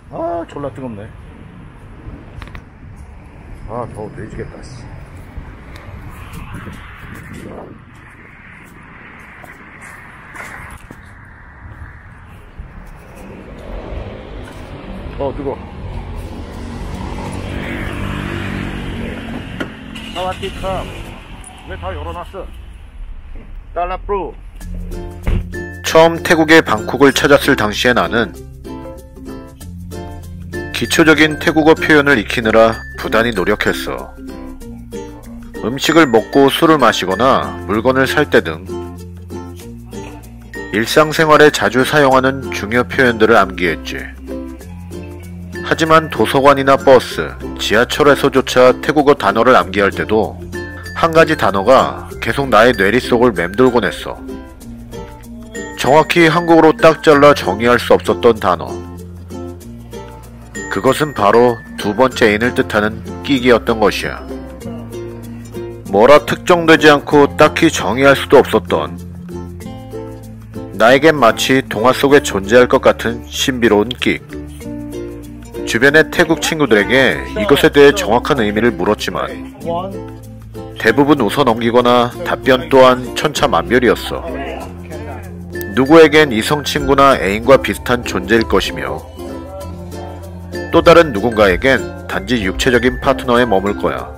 아 졸라 뜨겁네. 아 더워 돼지겠다 씨. 뜨거. 사와디캅. 왜 다 열어놨어? 달라프루. 처음 태국의 방콕을 찾았을 당시에 나는 기초적인 태국어 표현을 익히느라 부단히 노력했어. 음식을 먹고 술을 마시거나 물건을 살 때 등 일상생활에 자주 사용하는 중요 표현들을 암기했지. 하지만 도서관이나 버스, 지하철에서조차 태국어 단어를 암기할 때도 한 가지 단어가 계속 나의 뇌리 속을 맴돌곤 했어. 정확히 한국어로 딱 잘라 정의할 수 없었던 단어. 그것은 바로 두 번째 애인을 뜻하는 끼기였던 것이야. 뭐라 특정되지 않고 딱히 정의할 수도 없었던, 나에겐 마치 동화 속에 존재할 것 같은 신비로운 끽. 주변의 태국 친구들에게 이것에 대해 정확한 의미를 물었지만 대부분 웃어넘기거나 답변 또한 천차만별이었어. 누구에겐 이성 친구나 애인과 비슷한 존재일 것이며 또 다른 누군가에겐 단지 육체적인 파트너에 머물 거야.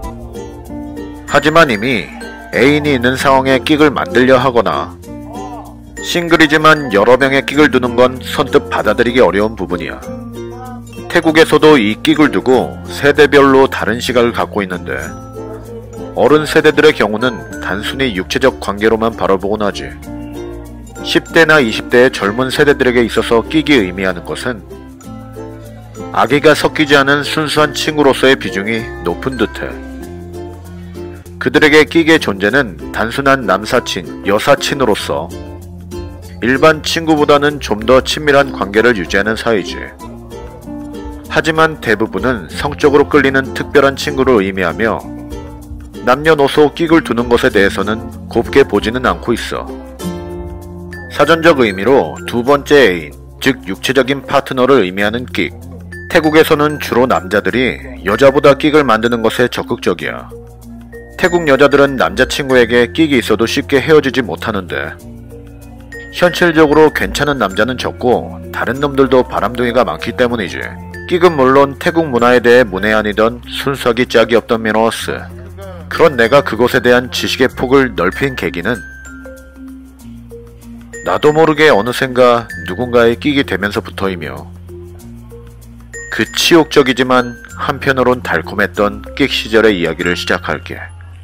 하지만 이미 애인이 있는 상황에 끽을 만들려 하거나 싱글이지만 여러 명의 끽을 두는 건 선뜻 받아들이기 어려운 부분이야. 태국에서도 이 끽을 두고 세대별로 다른 시각을 갖고 있는데 어른 세대들의 경우는 단순히 육체적 관계로만 바라보곤 하지. 10대나 20대의 젊은 세대들에게 있어서 끽이 의미하는 것은 악의가 섞이지 않은 순수한 친구로서의 비중이 높은 듯해. 그들에게 끽의 존재는 단순한 남사친, 여사친으로서 일반 친구보다는 좀 더 친밀한 관계를 유지하는 사이지. 하지만 대부분은 성적으로 끌리는 특별한 친구를 의미하며 남녀노소 끽을 두는 것에 대해서는 곱게 보지는 않고 있어. 사전적 의미로 두 번째 애인, 즉 육체적인 파트너를 의미하는 끽. 태국에서는 주로 남자들이 여자보다 끽을 만드는 것에 적극적이야. 태국 여자들은 남자친구에게 끽이 있어도 쉽게 헤어지지 못하는데 현실적으로 괜찮은 남자는 적고 다른 놈들도 바람둥이가 많기 때문이지. 끽은 물론 태국 문화에 대해 문외한이던 순수하기 짝이 없던 미노스. 그런 내가 그것에 대한 지식의 폭을 넓힌 계기는 나도 모르게 어느샌가 누군가의 끽이 되면서부터이며 그 치욕적이지만 한편으론 달콤했던 끽 시절의 이야기를 시작할게.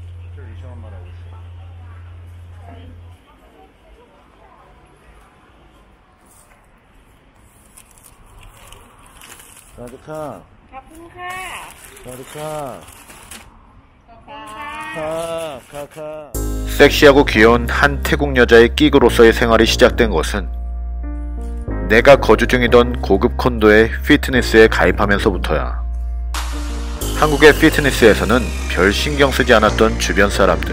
사와디캅. 사와디캅. 섹시하고 귀여운 한 태국 여자의 끽으로서의 생활이 시작된 것은 내가 거주 중이던 고급 콘도의 피트니스에 가입하면서부터야. 한국의 피트니스에서는 별 신경 쓰지 않았던 주변 사람들.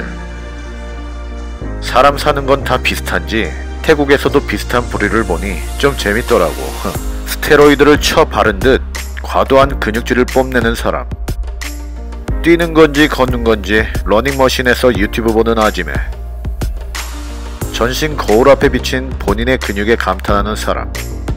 사람 사는 건 다 비슷한지 태국에서도 비슷한 부류를 보니 좀 재밌더라고. 스테로이드를 쳐 바른 듯 과도한 근육질을 뽐내는 사람. 뛰는 건지 걷는 건지 러닝머신에서 유튜브 보는 아지매. 전신 거울 앞에 비친 본인의 근육에 감탄하는 사람.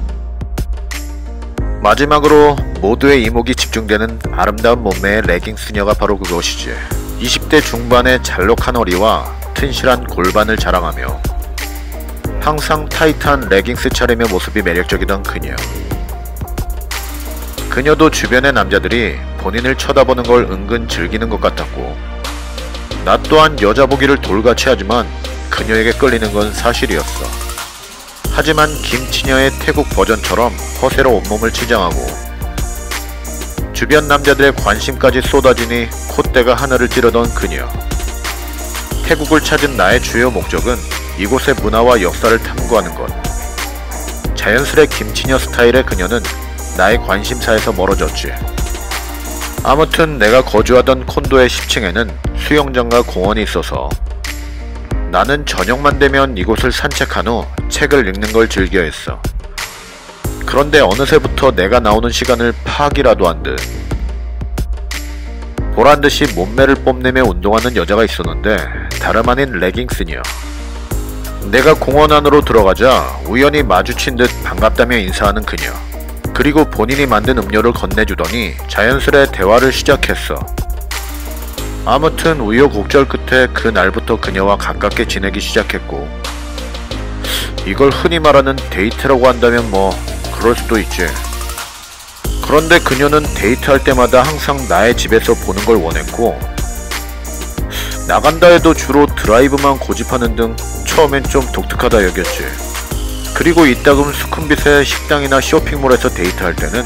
마지막으로 모두의 이목이 집중되는 아름다운 몸매의 레깅스녀가 바로 그것이지. 20대 중반의 잘록한 허리와 튼실한 골반을 자랑하며 항상 타이트한 레깅스 차림의 모습이 매력적이던 그녀. 그녀도 주변의 남자들이 본인을 쳐다보는 걸 은근 즐기는 것 같았고 나 또한 여자 보기를 돌같이 하지만 그녀에게 끌리는 건 사실이었어. 하지만 김치녀의 태국 버전처럼 허세로 온몸을 치장하고 주변 남자들의 관심까지 쏟아지니 콧대가 하늘을 찌르던 그녀. 태국을 찾은 나의 주요 목적은 이곳의 문화와 역사를 탐구하는 것. 자연스레 김치녀 스타일의 그녀는 나의 관심사에서 멀어졌지. 아무튼 내가 거주하던 콘도의 10층에는 수영장과 공원이 있어서 나는 저녁만 되면 이곳을 산책한 후 책을 읽는 걸 즐겨했어. 그런데 어느새부터 내가 나오는 시간을 파악이라도 한 듯. 보란듯이 몸매를 뽐내며 운동하는 여자가 있었는데 다름 아닌 레깅스녀. 내가 공원 안으로 들어가자 우연히 마주친 듯 반갑다며 인사하는 그녀. 그리고 본인이 만든 음료를 건네주더니 자연스레 대화를 시작했어. 아무튼 우여곡절 끝에 그 날부터 그녀와 가깝게 지내기 시작했고, 이걸 흔히 말하는 데이트라고 한다면 뭐 그럴 수도 있지. 그런데 그녀는 데이트할 때마다 항상 나의 집에서 보는 걸 원했고, 나간다 해도 주로 드라이브만 고집하는 등 처음엔 좀 독특하다 여겼지. 그리고 이따금 수쿰빗의 식당이나 쇼핑몰에서 데이트할 때는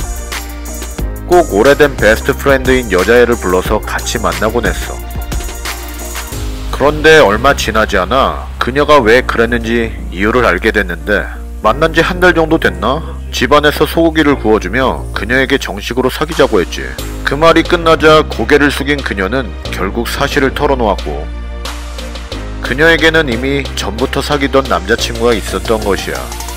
꼭 오래된 베스트 프렌드인 여자애를 불러서 같이 만나곤 했어. 그런데 얼마 지나지 않아 그녀가 왜 그랬는지 이유를 알게 됐는데, 만난 지 한 달 정도 됐나? 집안에서 소고기를 구워주며 그녀에게 정식으로 사귀자고 했지. 그 말이 끝나자 고개를 숙인 그녀는 결국 사실을 털어놓았고, 그녀에게는 이미 전부터 사귀던 남자친구가 있었던 것이야.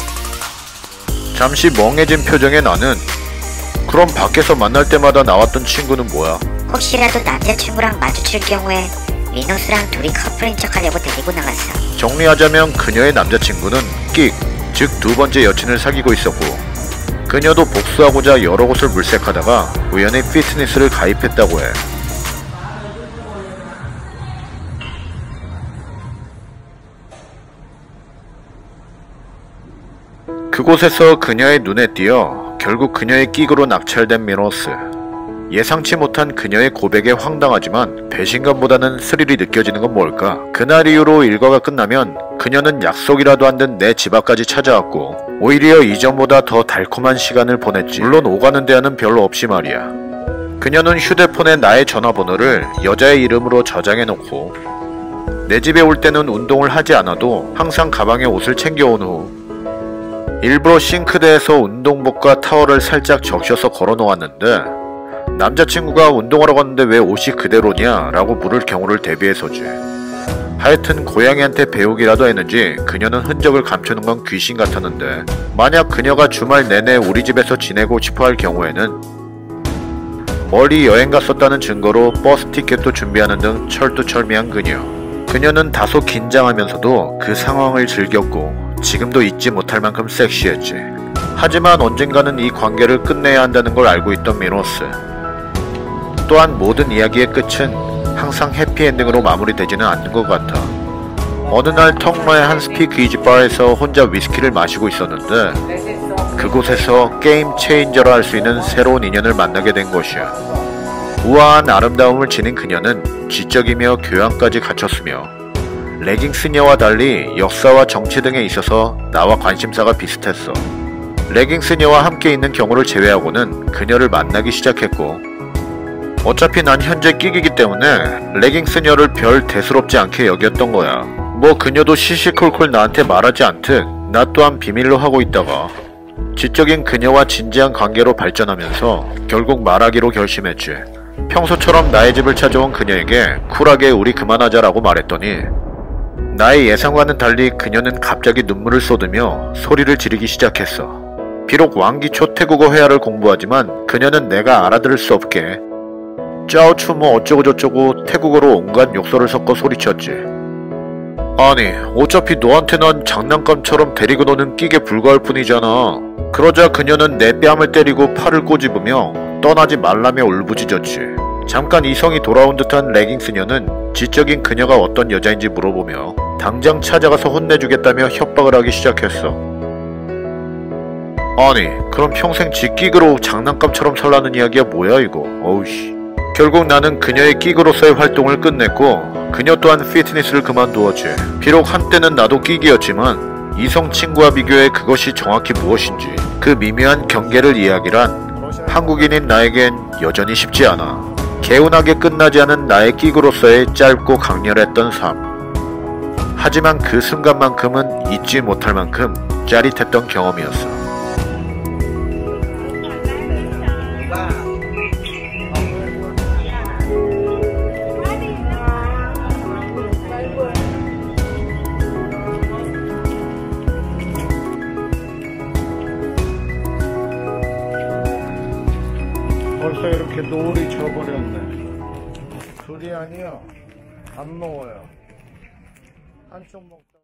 잠시 멍해진 표정의 나는, 그럼 밖에서 만날 때마다 나왔던 친구는 뭐야? 혹시라도 남자친구랑 마주칠 경우에 민호수랑 둘이 커플인 척하려고 데리고 나갔어. 정리하자면 그녀의 남자친구는 끽, 즉 두 번째 여친을 사귀고 있었고, 그녀도 복수하고자 여러 곳을 물색하다가 우연히 피트니스를 가입했다고 해. 그곳에서 그녀의 눈에 띄어 결국 그녀의 끽으로 낙찰된 미노스. 예상치 못한 그녀의 고백에 황당하지만 배신감보다는 스릴이 느껴지는 건 뭘까? 그날 이후로 일과가 끝나면 그녀는 약속이라도 한 듯 내 집 앞까지 찾아왔고, 오히려 이전보다 더 달콤한 시간을 보냈지. 물론 오가는 데는 별로 없이 말이야. 그녀는 휴대폰에 나의 전화번호를 여자의 이름으로 저장해놓고, 내 집에 올 때는 운동을 하지 않아도 항상 가방에 옷을 챙겨온 후 일부러 싱크대에서 운동복과 타월을 살짝 적셔서 걸어놓았는데, 남자친구가 운동하러 갔는데 왜 옷이 그대로냐? 라고 물을 경우를 대비해서지. 하여튼 고양이한테 배우기라도 했는지 그녀는 흔적을 감추는 건 귀신 같았는데, 만약 그녀가 주말 내내 우리 집에서 지내고 싶어 할 경우에는 멀리 여행 갔었다는 증거로 버스 티켓도 준비하는 등 철두철미한 그녀. 그녀는 다소 긴장하면서도 그 상황을 즐겼고 지금도 잊지 못할 만큼 섹시했지. 하지만 언젠가는 이 관계를 끝내야 한다는 걸 알고 있던 미노스. 또한 모든 이야기의 끝은 항상 해피엔딩으로 마무리되지는 않는 것 같아. 어느 날 턱마의 한 스피크이지 바에서 혼자 위스키를 마시고 있었는데, 그곳에서 게임 체인저라 할 수 있는 새로운 인연을 만나게 된 것이야. 우아한 아름다움을 지닌 그녀는 지적이며 교양까지 갖췄으며, 레깅스녀와 달리 역사와 정치 등에 있어서 나와 관심사가 비슷했어. 레깅스녀와 함께 있는 경우를 제외하고는 그녀를 만나기 시작했고, 어차피 난 현재 끽이기 때문에 레깅스녀를 별 대수롭지 않게 여겼던 거야. 뭐 그녀도 시시콜콜 나한테 말하지 않듯 나 또한 비밀로 하고 있다가 지적인 그녀와 진지한 관계로 발전하면서 결국 말하기로 결심했지. 평소처럼 나의 집을 찾아온 그녀에게 쿨하게 우리 그만하자라고 말했더니, 나의 예상과는 달리 그녀는 갑자기 눈물을 쏟으며 소리를 지르기 시작했어. 비록 왕기초 태국어 회화를 공부하지만 그녀는 내가 알아들을 수 없게 짜오추 뭐 어쩌고저쩌고 태국어로 온갖 욕설을 섞어 소리쳤지. 아니 어차피 너한테 난 장난감처럼 데리고 노는 끽에 불과할 뿐이잖아. 그러자 그녀는 내 뺨을 때리고 팔을 꼬집으며 떠나지 말라며 울부짖었지. 잠깐 이성이 돌아온 듯한 레깅스녀는 지적인 그녀가 어떤 여자인지 물어보며 당장 찾아가서 혼내주겠다며 협박을 하기 시작했어. 아니 그럼 평생 지 끽으로 장난감처럼 살라는 이야기야 뭐야 이거. 어우씨. 결국 나는 그녀의 끽으로서의 활동을 끝냈고 그녀 또한 피트니스를 그만두었지. 비록 한때는 나도 끽이었지만 이성 친구와 비교해 그것이 정확히 무엇인지 그 미묘한 경계를 이해하기란 한국인인 나에겐 여전히 쉽지 않아. 개운하게 끝나지 않은 나의 끽으로서의 짧고 강렬했던 삶. 하지만 그 순간만큼은 잊지 못할 만큼 짜릿했던 경험이었어. 벌써 이렇게 노을이 져버렸네. 둘이 아니요. 안 먹어요. 한쪽 먹고.